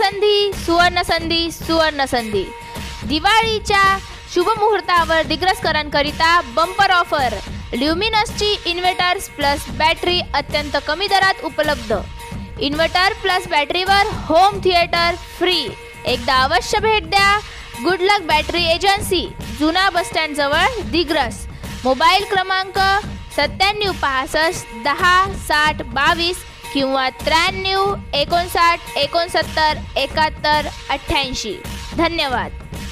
संधी, सुवर्ण संधी, सुवर्ण संधी। दिवाळीच्या शुभ मुहूर्तावर दिग्रसकरांकरिता बंपर ऑफर। ल्युमिनसची इन्व्हर्टर्स प्लस बॅटरी अत्यंत कमी दरात उपलब्ध। इन्व्हर्टर प्लस बॅटरीवर होम थिएटर फ्री। एकदा अवश्य भेट द्या। गुड लक बॅटरी एजन्सी, जुना बस स्टँड जवळ, दिग्रस। मोबाईल क्रमांक 97 65 10 60 22 किंवा 93 59 69 71 88। धन्यवाद।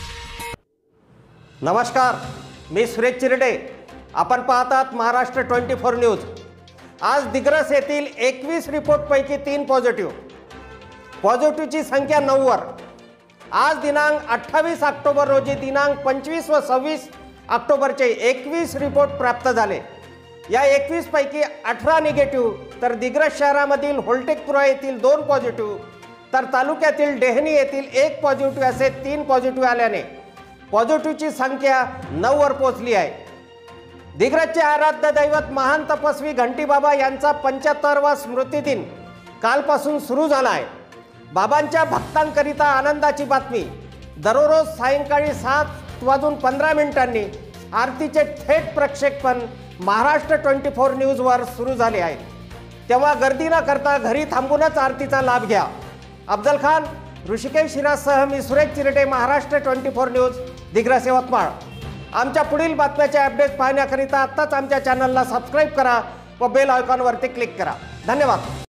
नमस्कार, मी सुरेश चिरडे। आपण पाहतात महाराष्ट्र 24 न्यूज। आज दिग्रस येथील 21 रिपोर्टपैकी 3 पॉझिटिव्हची संख्या 9 वर। आज दिनांक 28 ऑक्टोबर रोजी दिनांक 25 व 26 ऑक्टोबरचे 21 रिपोर्ट प्राप्त झाले। या 21 पैकी 18 निगेटिव्ह, तर दिग्रस शहरामधील होल्टेकपुरा येथील 2 पॉझिटिव्ह, तर तालुक्यातील डेहनी येथील 1 पॉझिटिव्ह असे 3 पॉझिटिव्ह आल्याने पॉझिटिव्हची संख्या 9 वर पोहोचली आहे। दिग्रसचे आराध्य दैवत महान तपस्वी घंटीबाबा यांचा 75वा स्मृतिदिन कालपासून सुरू झाला आहे। बाबांच्या भक्तांकरिता आनंदाची बातमी। दररोज सायंकाळी 7:15 आरतीचे थेट प्रक्षेपण महाराष्ट्र 24 न्यूजवर सुरू झाले आहे। तेव्हा गर्दी न करता घरी थांबूनच आरतीचा लाभ घ्या। अफजल खान, ऋषिकेश शिराजसह मी सुरेश चिरडे, महाराष्ट्र 24 न्यूज, दिग्रस यवतमाळ। आमच्या पुढील बातम्याचे अपडेट पाहण्याकरिता आत्ताच आमच्या चॅनलला सबस्क्राईब करा व बेल आयकॉनवरती क्लिक करा। धन्यवाद।